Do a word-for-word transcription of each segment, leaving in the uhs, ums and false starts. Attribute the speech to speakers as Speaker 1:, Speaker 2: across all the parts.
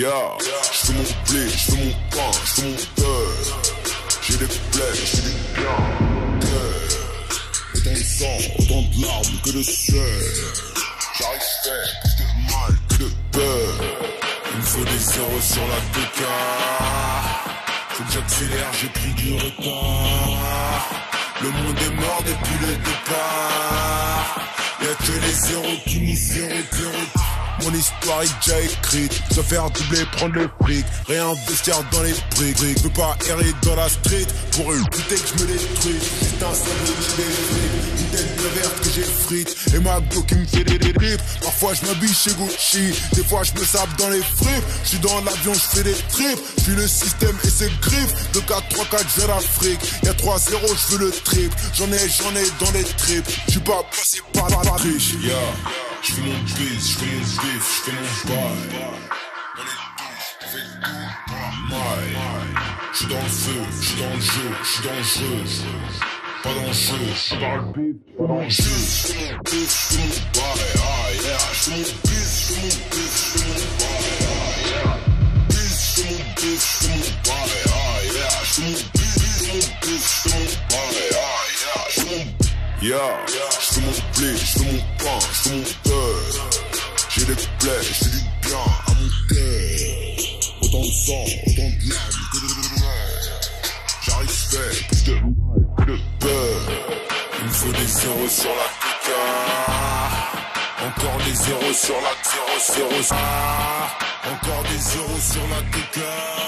Speaker 1: Yeah, j'fais mon blé, j'fais mon pain, j'fais mon beurre. J'ai des plaies, j'ai des biens. Autant de sang, autant de larmes que de sueur. J'arrive fait plus de mal que de peur. Il me faut des zéros sur la T K. Faut que j'accélère, j'ai pris du retard. Le monde est mort depuis le départ. Y'a que les zéros qui nous zéro zéro. Mon histoire est déjà écrite. Je dois faire doubler, prendre le fric. Réinvestir dans les briques. Je veux pas errer dans la street. Pour une putain que je me détruis. C'est un sandwich, j'ai des frites. Une tête de verte que j'ai frite. Et ma go qui me fait des drips. Parfois je m'habille chez Gucci. Des fois je me sape dans les fripes. Je suis dans l'avion, je fais des trips. Je suis le système et ses griffes. De quatre trois quatre je viens d'Afrique. Y'a trois zéro, je veux le trip. J'en ai, j'en ai dans les tripes. Je suis pas passé par la triche. Yeah. J'fais mon biz, j'fais mon bif, j'fais mon bail. On est tous, on fait tout pour la maille. J'suis dans le feu, j'suis dans le jeu, j'suis dans le jeu. Pas dans le jeu, j'suis dans le bif, pas dans le jeu. J'fais mon bif, j'fais mon bail, ah yeah. J'fais mon bif, j'fais mon bif, j'fais mon bail, ah yeah. Biz, j'fais mon bif, j'fais mon bail, ah yeah. J'fais mon bif, j'fais mon bif, j'fais mon bail, ah yeah. J'fais mon Yeah, j'fais mon blé, j'fais mon pain, j'fais mon beurre. J'ai des plaies, j'fais du bien à mon cœur. Autant de sang, autant de larmes que de douleur. J'arrive fait plus de mal que de peur. Il me faut des zéros sur la T K. Encore des zéros sur la zéro zéro. Encore des zéros sur la T K.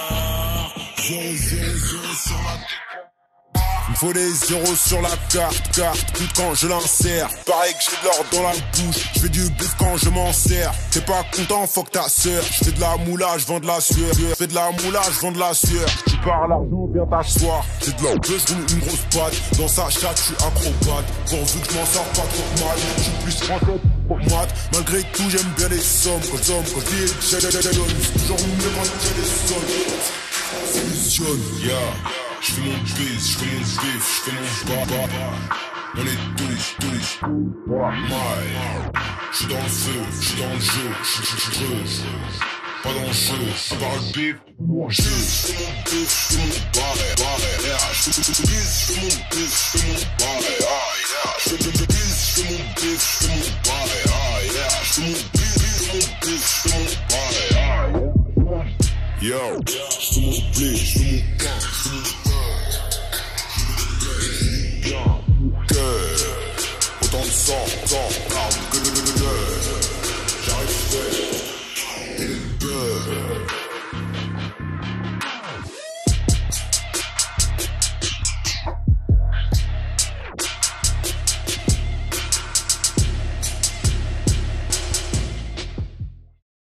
Speaker 1: Zéro zéro zéro sur la T K. Il me faut des zéros sur la carte, carte, tout quand je l'insère. Pareil que j'ai de l'or dans la bouche, je fais du bif quand je m'en sers. T'es pas content, fuck ta sœur. Je fais de la moula, je vends de la sueur. Je fais de la moula, je vends de la sueur. Tu pars l'argent, viens t'asseoir. J'ai de l'or, je roule une grosse patte. Dans sa chatte, je suis acrobate. Pourvu que je m'en sors pas trop mal. Je suis plus français pour mat. Malgré tout, j'aime bien les sommes. Quand je somme, quand je dis j'ai j'ai j'ai donne. C'est toujours mieux quand il y a des sommes. Solutionne, yeah. J'fais mon biz, j'fais mon bif, j'fais mon baba. On est tous, tous, pour la maille. J'suis dans le feu, j'suis dans le jeu, j'suis pas dans le jeu, j'suis par le bif, mon jeu. J'fais mon bif, j'fais mon barré, barré, yeah. J'fais mon biz, j'fais mon bif, j'fais mon barré, ah yeah. J'fais mon biz, j'fais mon bif, j'fais mon barré, ah yeah. J'fais mon biz, j'fais mon bif, j'fais mon barré, ah yeah. Yo, j'fais mon blé, j'fais mon pain, j'fais mon